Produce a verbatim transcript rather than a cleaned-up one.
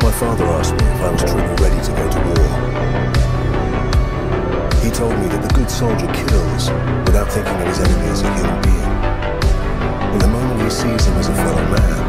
My father asked me if I was truly ready to go to war. He told me that the good soldier kills without thinking of his enemy as a human being. In the moment he sees him as a fellow man,